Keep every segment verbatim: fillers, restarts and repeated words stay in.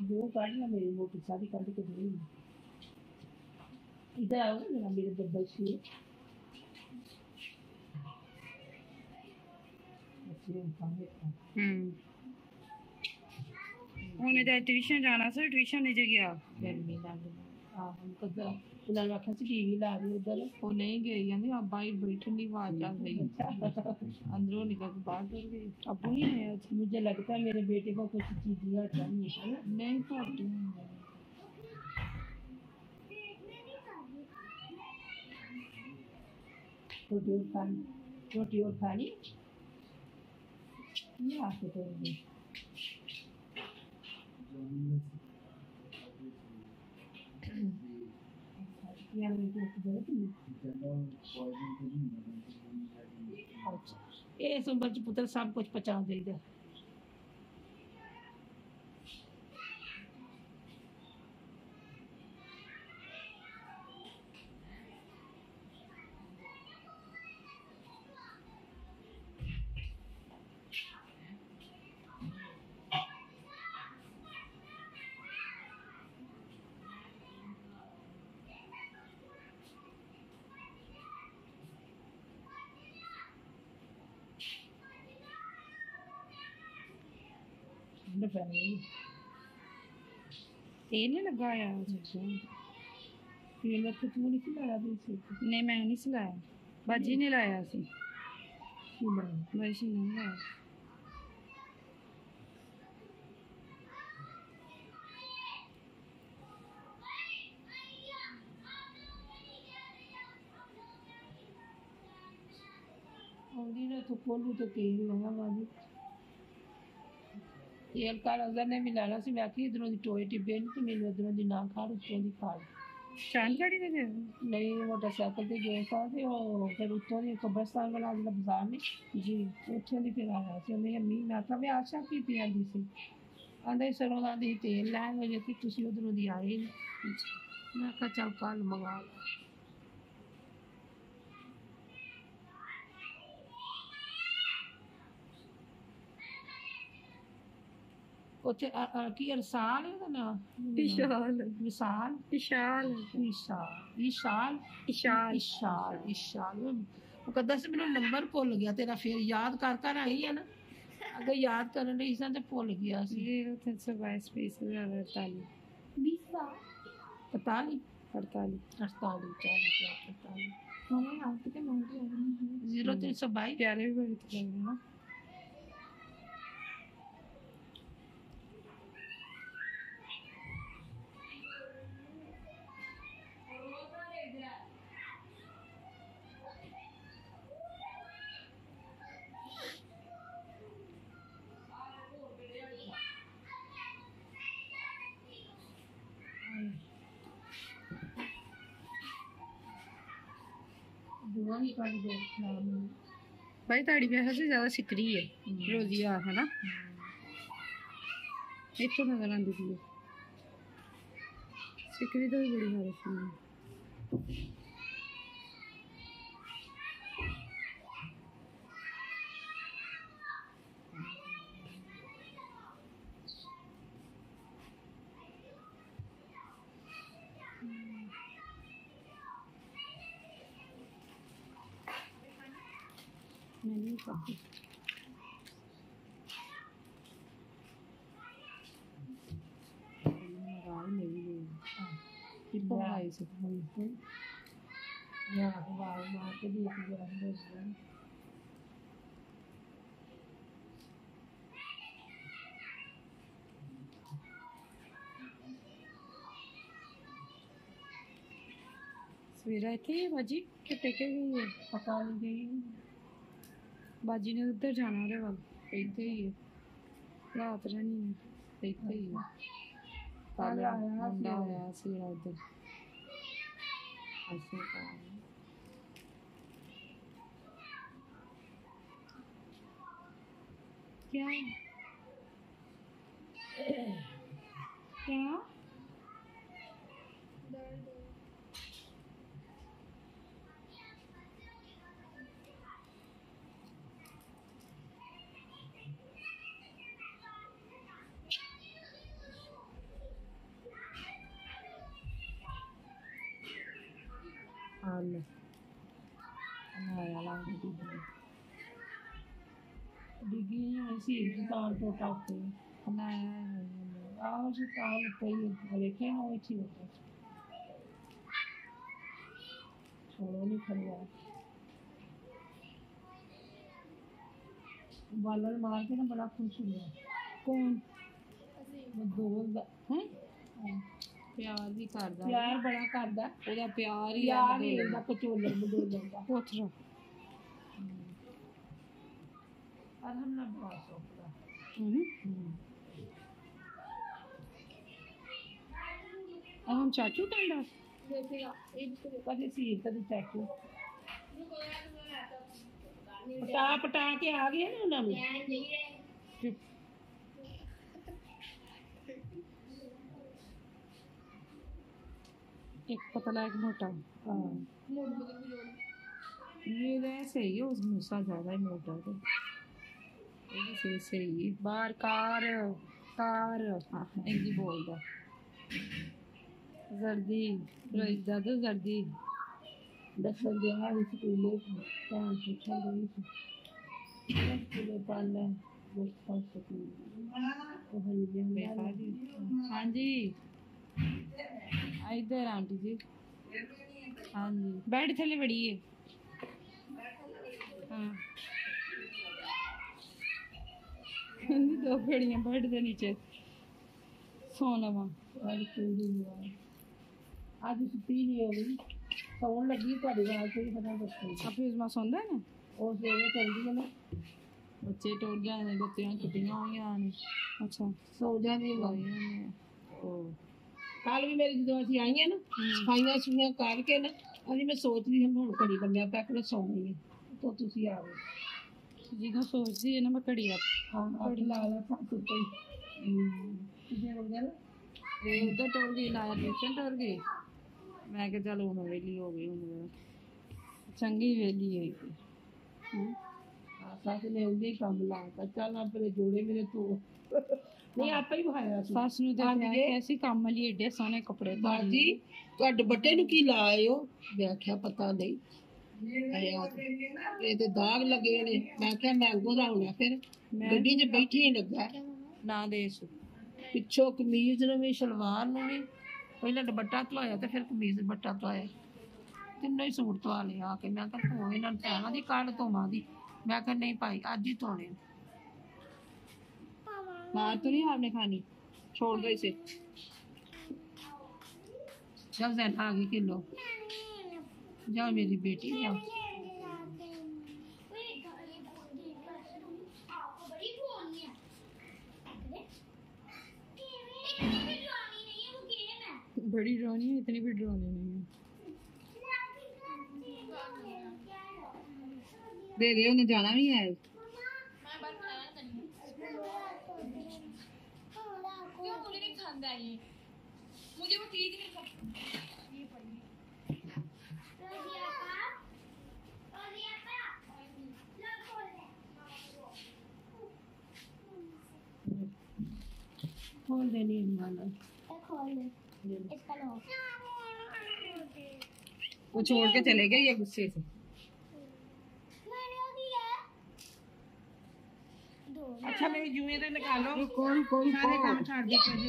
दो काटना मेरी मोटी सारी काट के दे इधर आओ ना मेरे डब्बे से हम्म ਉਹਨੇ ਤਾਂ ਟਿਊਸ਼ਨ ਜਾਣਾ ਸੀ ਟਿਊਸ਼ਨ ਨਹੀਂ ਜੇ ਗਿਆ गर्मी लग आ हम कदा उन्हें आखा सी टीवी ला दी उधर ਉਹ ਨਹੀਂ ਗਈ ਕਹਿੰਦੀ ਆ ਬਾਹਰ ਬੈਠਣ ਦੀ ਆਵਾਜ਼ ਚੱਲ ਰਹੀ अंदरों निकल के बाहर चल गई अब नहीं आया मुझे लगता है मेरे बेटे को कुछ चीज़ें चाहिए है ना नहीं पाती रोटी और पानी रोटी और पानी ये आके तो दे यार मेरे को दे दी अच्छा ये सुबह च पुत्र सब कुछ पचा देगा तेल नहीं लगाया तेल तो तू नहीं खिलाया नहीं मैं नहीं सिलाया बाजी ने लाया सी बाजी ने लाया तो खोलू तो तेल लगा बाजी तेल का नजर ने मिलाना सी मैं आखी इधरों दी टोए टिब्बे नहीं तो मेरे उधरों दी ना खा उतों दी खा चांद गाड़ी दे गए नहीं मोटरसाइकिल ते गए था ते ओ फिर उतों दी कब्रिस्तान वाला जिला बाजार में जी उतों दी फिर आया सी मैं अम्मी मैं आखा मैं आशा की पी आंदी सी आंदे सरों दा दी तेल लैन वजे कि तुसी उधरों दी आए मैं आखा चल कल मंगा ला उसे की अरसाल है ना विशाल विशाल विशाल विशाल विशाल विशाल विशाल विशाल वो कदा से मेरा नंबर भुल गया तेरा फिर याद कर कर आई है ना अगर याद करने रही सा तो भुल गया जीरो तीन सौ बाईस बीस हजार अड़तालीस बीस पैंतालीस अड़तालीस अड़तालीस चालीस अड़तालीस जीरो तीन सौ बाईस प्यारे भी बड़े तो लग रहे ना भाई ताड़ी ब्याह से ज्यादा सिकरी है रोजिया है ना इतों नजर आती थी सिकरी तो भी बड़ी हालत है नहीं काफी भाई से यहाँ बाल मार के देख जरा सवेरा इतने बाजी कि टेके गई है पता नहीं गई बाजी ने उधर जाना रे वाल इतने ही है रात रहनी है इतने ही है कल मुंडा आया सीरा उधर ऐसे क्या क्या डिगी नहीं सी दुकान तो टापते ना आओ से काम पे देखे ना वो अच्छी होता छोड़ो नहीं खड़िया बालन मार के ना बड़ा खुश हुआ कौन वो दोस्त हैं प्यार भी करदा प्यार बड़ा करदा ਉਹਦਾ ਪਿਆਰ ਹੀ यार ही ਇਹਦਾ ਕਚੋਲਰ ਬਦੋਲਰ ਦਾ ਪੁੱਛ ਅਲਹਮਦੁਲਿल्लाह ਬੜਾ ਸੋਹਣਾ ਹੂੰ हम चाचू कहता ਦੇਖੇਗਾ ਇੱਕ ਕਦੇ ਸੀ ਕਦੇ ਚਾਚੂ ਪਟਾ ਪਟਾ ਕੇ ਆ ਗਏ ਨਾ ਉਹਨਾਂ ਨੂੰ एक पतला एक मोटा हाँ ये वैसे ही है उस मूसा ज्यादा ही मोटा है ये भी सही सही है बाहर कार कार हाँ एक ही बोलता जर्दी रोहिदा तो जर्दी दसन दे हाल स्कूले काम पूछा गई थी स्कूले पाला दोस्तों स्कूल वो हल्दी हाँ जी इधर आंटी जी हाँ जी बेड थले बड़ी है हाँ दो घड़ियां बेड के नीचे सो लवा आज छुट्टी नहीं होगी सौन लगी ਤੁਹਾਡੀ ਆਵਾਜ਼ ਤੋਂ ਹੀ ਪਤਾ ਦੱਸੋ ਆਪੇ ਉਸਮਾ ਸੌਂਦਾ ਹੈ ਨਾ ਉਹ ਸਵੇਰੇ ਚਲਦੀ ਹੈ ਨਾ ਬੱਚੇ ਟੁੱਟ ਜਾਂਦੇ ਬੱਤੀਆਂ ਛੁੱਟੀਆਂ ਹੋਈਆਂ ਨੇ ਅੱਛਾ ਸੌ ਜਾਂਦੀ ਹੈ ਉਹ ਕੱਲ ਵੀ ਮੇਰੀ ਜਦੋਂ ਅਸੀਂ ਆਈਆਂ ਨਾ ਸਫਾਈਆਂ ਸੁਈਆਂ ਕਰਕੇ ਨਾ ਅਸੀਂ ਮੈਂ ਸੋਚ ਰਹੀ ਹਾਂ ਹੁਣ ਘੜੀ ਬੰਨਿਆ ਪਿਆ ਕਿ ਸੌਣੀ ਹੈ ਤਾਂ ਤੁਸੀਂ ਆ ਗਏ ਜਦੋਂ ਸੋਚਦੀ ਹੈ ਨਾ ਮੈਂ ਘੜੀ ਆ ਹਾਂ ਘੜੀ ਲਾ ਲਾ ਸਭ ਕੁਝ ਕਿਤੇ ਹੋ ਗਿਆ ਨਾ ਤੇ ਉਧਰ ਟੁਰ ਗਈ ਲਾਇਆ ਟਿਊਸ਼ਨ ਟੁਰ ਗਈ ਮੈਂ ਕਿਹਾ ਚਲ ਹੁਣ ਵੇਲੀ ਹੋ ਗਈ ਹੁਣ ਚੰਗੀ ਵੇਲੀ ਹੈ ਹਾਂ ਸੱਸ ਨੇ ਉਹਦੇ ਹੀ ਕੰਮ ਲਾਤਾ ਚੱਲ ਆਪਣੇ ਜੋੜੇ ਮੇਰੇ ਤੋਂ ਨਹੀਂ ਆਪੇ ਹੀ ਭਾਇਆ ਸੱਸ ਨੂੰ ਤੇ ਐਸੀ ਕੰਮ ਲਈ ਏਡੇ ਸੋਹਣੇ ਕੱਪੜੇ ਬਾਜੀ ਤੁਹਾਡੇ ਬੱਟੇ ਨੂੰ ਕੀ ਲਾਇਓ ਮੈਂ ਕਿਹਾ ਪਤਾ ਨਹੀਂ ਇਹ ਤੇ ਦਾਗ ਲੱਗੇ ਨੇ ਮੈਂ ਕਿਹਾ ਮੈਂਗੋ ਦਾ ਹੋਣਾ ਫਿਰ ਗੱਡੀ 'ਚ ਬੈਠੀ ਹੀ ਲੱਗਾ ਨਾ ਦੇਸ ਪਿੱਛੋਂ ਕਮੀਜ਼ ਨੂੰ ਵੀ ਸਲਵਾਰ ਨੂੰ ਵੀ ਪਹਿਲਾਂ ਦੁਪੱਟਾ ਧਵਾਇਆ ਤੇ ਫਿਰ ਕਮੀਜ਼ ਦੁਪੱਟਾ ਧਵਾਇਆ ਤਿੰਨੋਂ ਹੀ ਸੂਟ ਧਵਾ ਲਿਆ ਆ ਕੇ ਮੈਂ ਕਿਹਾ ਧੋ ਇਹਨਾਂ ਨੂੰ ਟਾਈਮਾਂ ਦੀ ਕੱਲ ਧੋਵਾਂ ਦੀ मैं कहा नहीं भाई आज ही धोने मार तो नहीं आपने खानी छोड़ दो इसे जब जैन आ गई किलो जाओ मेरी बेटी जाओ बड़ी ड्रोनी है इतनी भी ड्रोनी नहीं है दे गए उन्हें जाना भी है मुझे वो चीज नहीं खोल देनी है वो छोड़ के चले गए ये गुस्से से अच्छा मेरी जुए तो निकालो कौन कौन सारे काम छोड़ दे कर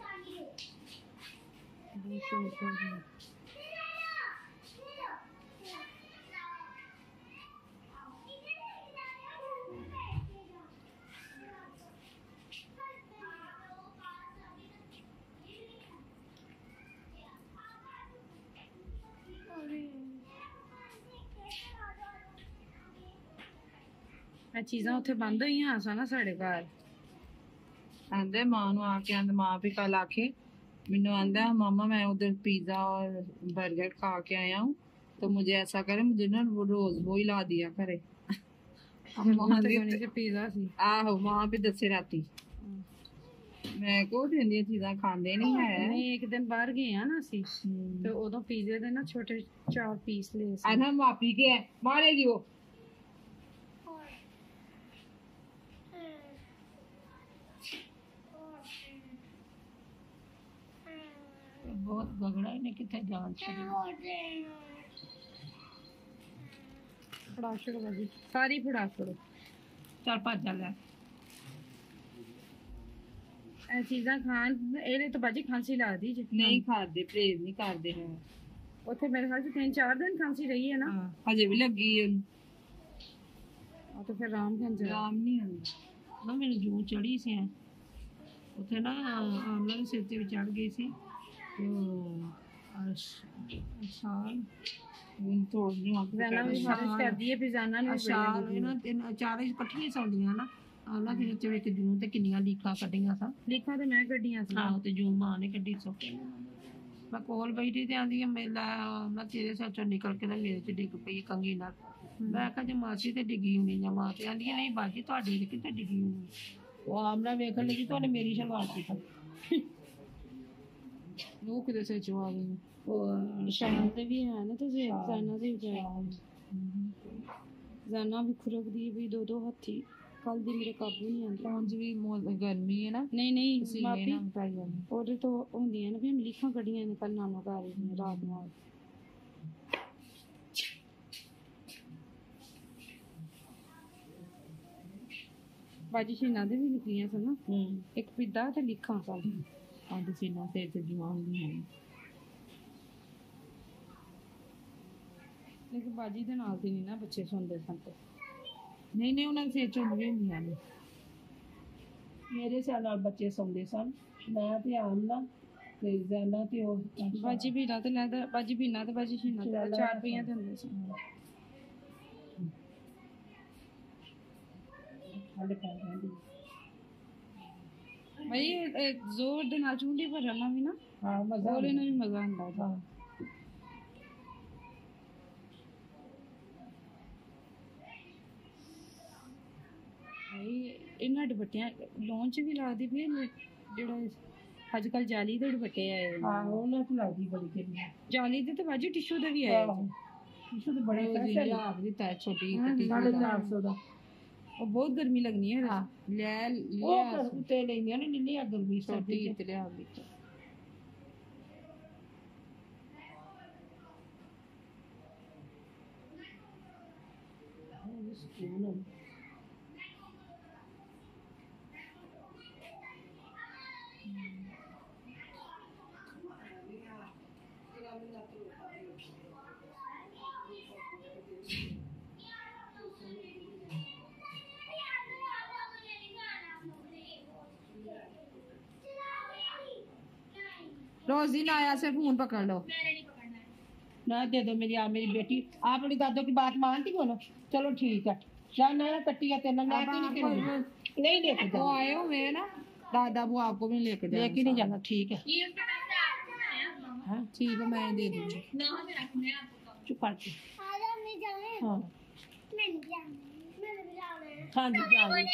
चीज़ां उत्थे बंद हुई सन ना साढ़े घर आंदे मां नु आके आंदे मां भी कल आके मैनू आंदा मामा मैं उधर पिज्जा और बर्गर खा के आया हूँ तो मुझे ऐसा करे मुझे ना वो रोज वो ही ला दिया करे पिज्जा सी आहो मां भी दसे राती मैं को देंदी चीज़ां खांदे नहीं है नहीं एक दिन बाहर गए हैं ना असी तो उदों पिज्जे दे ना छोटे चार पीस ले सी आना मापी के है मारेगी वो बहुत गगड़ा ने कितने जान छड़ी फड़ा छोड़ो बाजी सारी फड़ा छोड़ो ਚੱਲ ਭੱਜ ਜਾ ਲੈ ਇਹ ਚੀਜ਼ਾਂ ਖਾਣ ਇਹਦੇ ਤੋਂ ਬਾਜੀ ਖਾਂਸੀ ਲੱਗਦੀ ਜੇ ਨਹੀਂ ਖਾਦੇ ਪਰਹੇਜ਼ ਨਹੀਂ ਕਰਦੇ ਹੈ ਉੱਥੇ ਮੇਰੇ ਖਿਆਲ ਚ ਤਿੰਨ ਚਾਰ ਦਿਨ ਖਾਂਸੀ ਰਹੀ ਹੈ ਨਾ ਹਜੇ ਵੀ ਲੱਗੀ ਉਹਨੂੰ ਉਹ ਤਾਂ ਫਿਰ ਆਰਾਮ ਖਾਂਜਾ ਆਰਾਮ ਨਹੀਂ ਹੁੰਦਾ ਨਾ ਮੈਨੂੰ ਜੂ ਚੜੀ ਸੀ ਉੱਥੇ ਨਾ ਆਮਲਾ ਦੇ ਸਿਰ ਤੇ ਵੀ ਚੜ ਗਈ ਸੀ ਸਾਲ ਹੁਣ ਤੋੜ ਨਹੀਂ ਆ ਜਾਨਾ ਵੀ ਮਾਲਿਸ਼ ਕਰਦੀ ਹੈ ਫਿਰ ਜਾਨਾ ਨੂੰ ਸਾਲ ਇਹਨਾਂ ਤਿੰਨ ਚਾਰੇ ਇਕੱਠੀਆਂ ਸੌਂਦੀਆਂ ਨਾ ਆਮਲਾ ਦੇ ਵਿੱਚ ਵਿੱਚ ਜੂ ਤੇ ਕਿੰਨੀਆਂ ਲੀਕਾਂ ਕੱਢੀਆਂ ਸਾਂ ਲੀਕਾਂ ਤੇ ਮੈਂ ਕੱਢੀਆਂ ਸੀ ਆਹੋ ਤੇ ਜੂ ਮਾਂ ਨੇ ਕੱਢੀ ਸੌਕੇ ਮੈਂ ਕੋਲ ਬੈਠੀ ਤੇ ਆਂਦੀ ਮੇਲਾ ਮੈਂ ਤੇਰੇ ਸਿਰ ਚੋਂ ਨਿਕਲ ਕੇ ਤੇ ਮੇਰੇ ਚ ਡਿੱਗ ਪਈ ਕੰਗੀ ਨਾਲ ਮੈਂ ਕਿਹਾ ਜੇ ਮਾਸੀ ਤੇ ਡਿੱਗੀ ਹੋਣੀ ਜਾਂ ਮਾਂ ਤੇ ਆਂਦੀ ਨਹੀਂ ਬਾਜੀ ਤੁਹਾਡੀ ਤੇ ਕਿਤੇ ਡਿੱਗੀ ਹੋਣੀ ਉਹ ਆਮਲਾ ਵੇਖਣ ਲੱਗੀ ਤਾਂ ਉਹਨੇ ਮੇਰੀ ਸ਼ਲਵਾਰ ਕੀਤੀ ਉਹ ਕਿਤੇ ਸੇ ਚਵਾ ਗਈ ਉਹ ਸ਼ਾਨ ਤੇ ਵੀ ਹੈ ਨਾ ਤੇ ਜਾਨਾ ਦੇ ਵੀ ਜਾਨਾ ਵੀ ਖੁਰਕਦੀ ਵੀ ਦੋ ਦੋ ਹੱਥੀ ਕੱਲ ਦੀ ਮੇਰੇ ਕਾਬੂ ਨਹੀਂ ਆਉਂਦੀ ਪਹੁੰਚ ਵੀ ਗਰਮੀ ਹੈ ਨਾ ਨਹੀਂ ਨਹੀਂ ਪਸੀਨੇ ਨਾਲ ਪੈ ਜਾਂਦੀ ਉਹਦੇ ਤੋਂ ਹੁੰਦੀਆਂ ਨੇ ਵੀ ਲਿਖਾਂ ਕੱਢੀਆਂ ਨੇ ਕੱਲ ਨਾਨਾ ਘਰ ਹੀ ਰਾਤ ਨੂੰ ਬਾਜੀ ਸ਼ੀਨਾ ਦੇ ਵੀ ਨਿਕਲੀਆਂ ਸਨ ਨਾ ਇੱਕ ਪਿੱਦਾ ਤੇ ਲਿਖਾਂ ਕੱਲ ਆਂਦੇ ਸੀ ਨਾ ਤੇ ਤੇ ਜਵਾਨ ਦੀ ਲੇਕਿਨ ਬਾਜੀ ਦੇ ਨਾਲ ਦੀ ਨਹੀਂ ਨਾ ਬੱਚੇ ਸੁਣਦੇ ਸਨ ਤੇ ਨਹੀਂ ਨਹੀਂ ਉਹਨਾਂ ਦੇ ਸਿਰ ਚੋਂ ਵੀ ਹੁੰਦੀਆਂ ਨੇ ਮੇਰੇ ਸਿਰ ਨਾਲ ਬੱਚੇ ਸੌਂਦੇ ਸਨ ਮੈਂ ਤੇ ਆਮਲਾ ਤੇ ਜ਼ੈਨਾ ਤੇ ਉਹ ਬਾਜੀ ਵੀ ਨਾ ਤੇ ਲੈਦਾ ਬਾਜੀ ਵੀ ਨਾ ਤੇ ਬਾਜੀ ਸ਼ੀਨਾ ਤੇ ਚਾਰ ਪਈਆਂ ਤੇ ਹੁੰਦੇ ਸਨ ਹਾਲੇ ਪੈ ਜਾਂਦੀ ਭਾਈ ਜ਼ੋਰ ਦੇ ਨਾਲ ਚੁੰਡੀ ਭਰਨਾ ਵੀ ਨਾ ਹਾਂ ਮਜ਼ਾ ਉਹਦੇ ਨਾਲ ਵੀ ਮਜ਼ਾ ਆਉਂਦਾ ਹਾਂ ਇਹਨਾਂ ਦੁਪੱਟਿਆਂ ਲੌਂਚ ਵੀ ਲੱਗਦੀ ਪਈ ਜਿਹੜਾ ਅੱਜ ਕੱਲ ਜਾਲੀ ਦੇ ਦੁਪੱਟੇ ਆਏ ਹਾਂ ਉਹਨਾਂ ਤੋਂ ਲੱਗਦੀ ਬੜੀ ਕਿੰਨੀ ਜਾਲੀ ਦੇ ਤੇ ਬਾਜੀ ਟਿਸ਼ੂ ਦੇ ਵੀ ਆਏ ਟਿਸ਼ੂ ਦੇ ਬੜੇ ਪੈਸੇ ਆ ਗਈ ਤਾਂ ਛੋਟੀ ਸਾਢੇ ਚਾਰ ਸੌ ਦਾ ਉਹ ਬਹੁਤ ਗਰਮੀ ਲੱਗਣੀ ਹੈ ਹਾਂ ਲੈ ਉਹ ਉੱਤੇ ਲੈਂਦੀਆਂ ਨੇ ਨੀਲੀ ਆ ਗਰਮੀ ਛੋਟੀ ਤੇ ਲਿਆ ਗਈ ਸਕੂਨ रोज दिन आया से फोन पकड़ लो ना दे दो मेरी आ मेरी बेटी आप अपनी दादों की बात मानती हो ना चलो ठीक है जाना है कट्टिया तेना मैं नहीं नहीं लेके वो आए हुए हैं ना दादा वो आपको भी लेके जाना लेके नहीं जाना ठीक है हाँ ठीक है मैं दे दूंगी चुप कर हाँ हाँ जी जाओ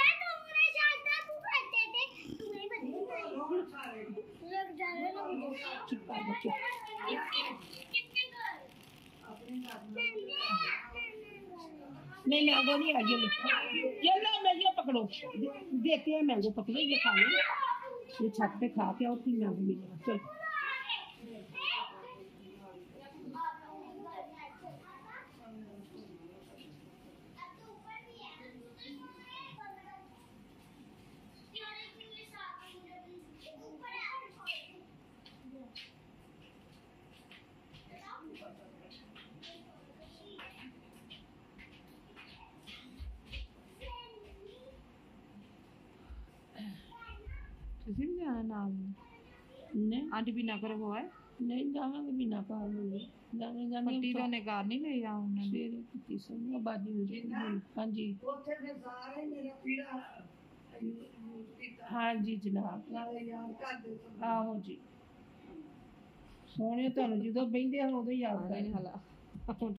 चुप कर चुप नहीं मैंगो नहीं है ये ये लो मैं ये पकड़ो देते हैं मैंगो पकड़ो ये खा लो ये छत पे खा के और फिर मैंगो मिलेगा चलो ਤੁਸੀਂ ਵੀ ਜਾਣਾ ਨਾਲ नहीं ਆਂਟੀ ਵੀ ਨਾ ਕਰੋ ਹੋਇਆ नहीं जावांगे बिना कार में जाने जाने ਪੱਟੀ ਦਾ ਨੇ ਕਾਰ ਨਹੀਂ ਲਈ ਆ ਉਹਨਾਂ ਨੇ फिर किसी से बाजी हाँ जी हाँ जी जनाब आहो जी सोने तुहानू जो बहिंदे उदों याद ਨਹੀਂ ਹਲਾ